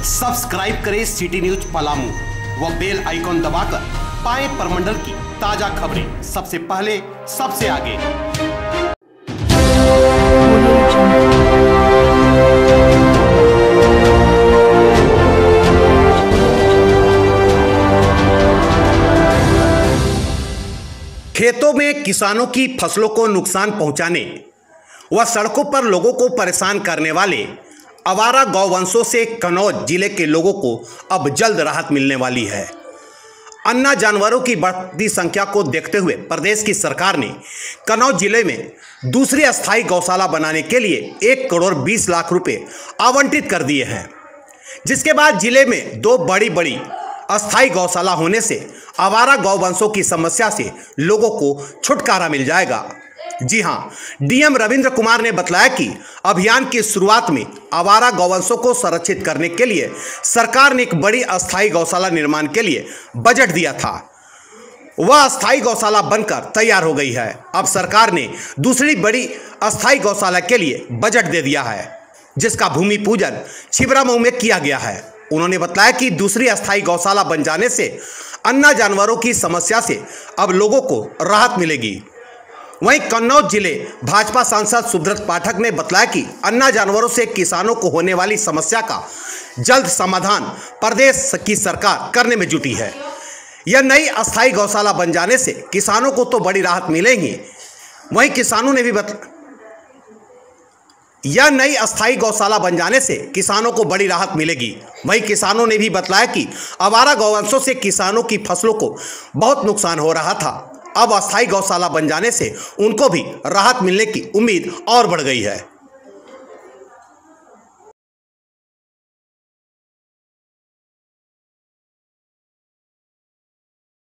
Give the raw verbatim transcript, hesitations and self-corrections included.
Subscribe करें city news Palamu व bell icon दबाकर पाएं प्रमंडल की ताजा खबरें सबसे पहले सबसे आगे। खेतों में किसानों की फसलों को नुकसान पहुंचाने व सड़कों पर लोगों को परेशान करने वाले आवारा गौवंशों से कन्नौज जिले के लोगों को अब जल्द राहत मिलने वाली है। अन्ना जानवरों की बढ़ती संख्या को देखते हुए प्रदेश की सरकार ने कन्नौज जिले में दूसरी अस्थायी गौशाला बनाने के लिए एक करोड़ बीस लाख रुपए आवंटित कर दिए हैं, जिसके बाद जिले में दो बड़ी बड़ी अस्थायी गौशाला होने से आवारा गौवंशों की समस्या से लोगों को छुटकारा मिल जाएगा। जी हां, डीएम रविंद्र कुमार ने बताया कि अभियान की शुरुआत में आवारा गौवंशों को संरक्षित करने के लिए सरकार ने एक बड़ी अस्थायी गौशाला निर्माण के लिए बजट दिया था। वह अस्थायी गौशाला बनकर तैयार हो गई है। अब सरकार ने दूसरी बड़ी अस्थायी गौशाला के लिए बजट दे दिया है, जिसका भूमि पूजन छिबरामऊ में किया गया है। उन्होंने बताया कि दूसरी अस्थायी गौशाला बन जाने से अन्ना जानवरों की समस्या से अब लोगों को राहत मिलेगी। वहीं कन्नौज जिले भाजपा सांसद सुब्रत पाठक ने बताया कि अन्ना जानवरों से किसानों को होने वाली समस्या का जल्द समाधान प्रदेश की सरकार करने में जुटी है। यह नई अस्थायी गौशाला बन जाने से किसानों को तो बड़ी राहत मिलेगी। वहीं किसानों ने भी बता यह नई अस्थायी गौशाला बन जाने से किसानों को बड़ी राहत मिलेगी। वहीं किसानों ने भी बताया कि आवारा गौवंशों से किसानों की फसलों को बहुत नुकसान हो रहा था। अब अस्थायी गौशाला बन जाने से उनको भी राहत मिलने की उम्मीद और बढ़ गई है।